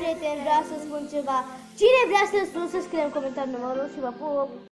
prieteni, vreau să spun ceva. Cine vrea să sun, să scrie în comentariul numărul și vă pup!